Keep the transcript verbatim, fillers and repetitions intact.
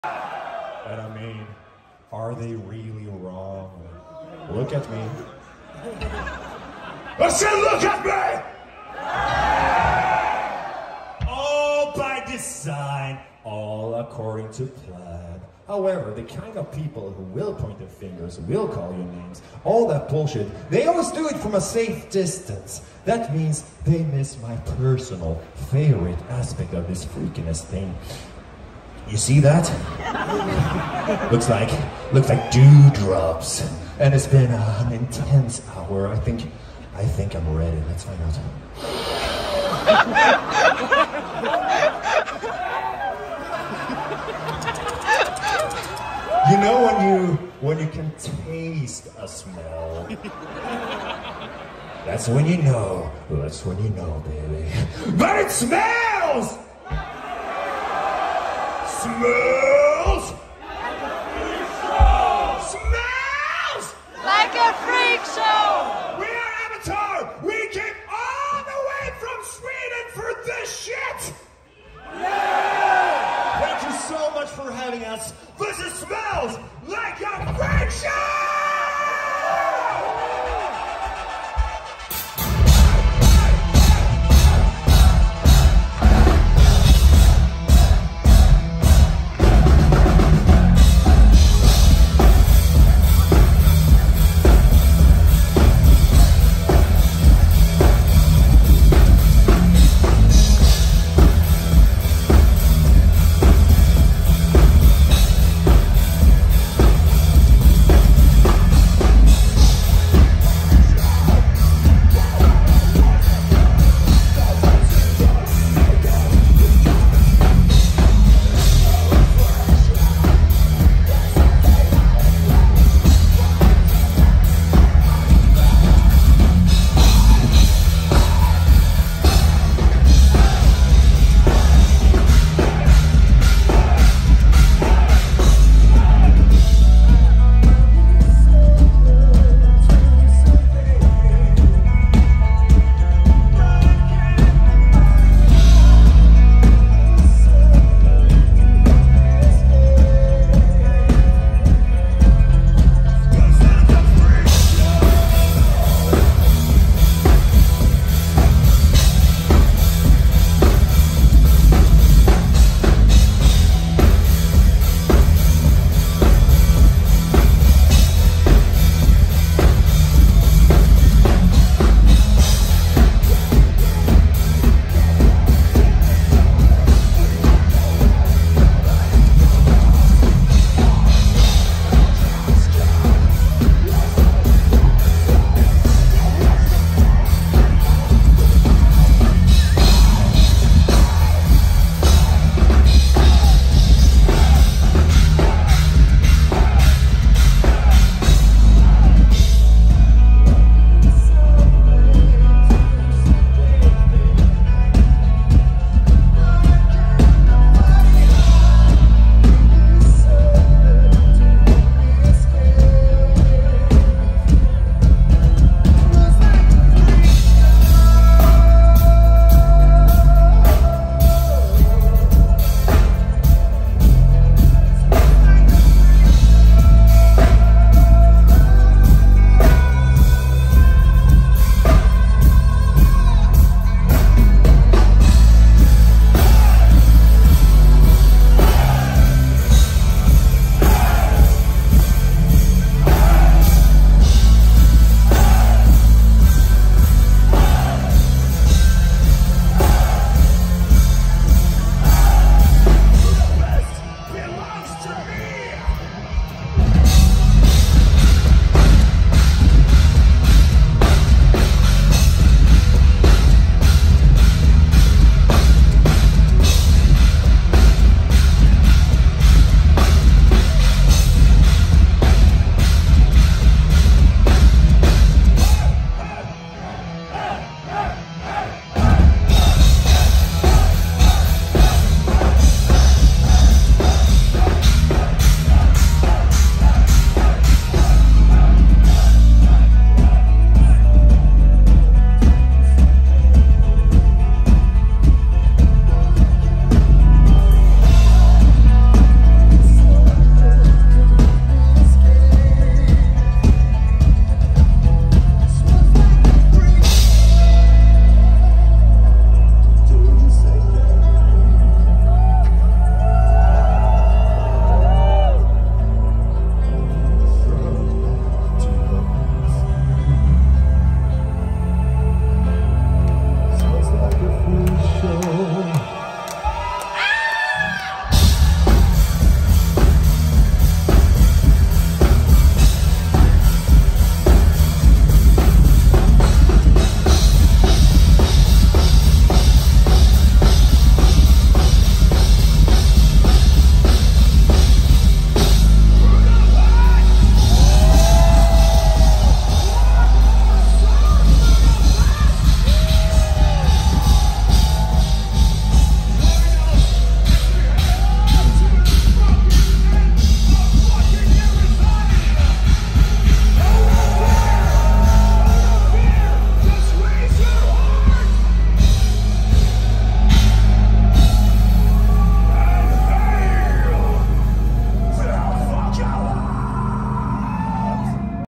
But I mean, are they really wrong? Look at me. I said look at me! All by design, all according to plan. However, the kind of people who will point their fingers, will call you names, all that bullshit, they always do it from a safe distance. That means they miss my personal favorite aspect of this freakiness thing. You see that? looks like, looks like dewdrops. And it's been uh, an intense hour. I think, I think I'm ready. Let's find out. You know when you, when you can taste a smell? That's when you know. That's when you know, baby. But it smells! Smells! Smells! Like a freak show! We are Avatar! We came all the way from Sweden for this shit! Yeah! Thank you so much for having us. This is Smells Like a Freak Show!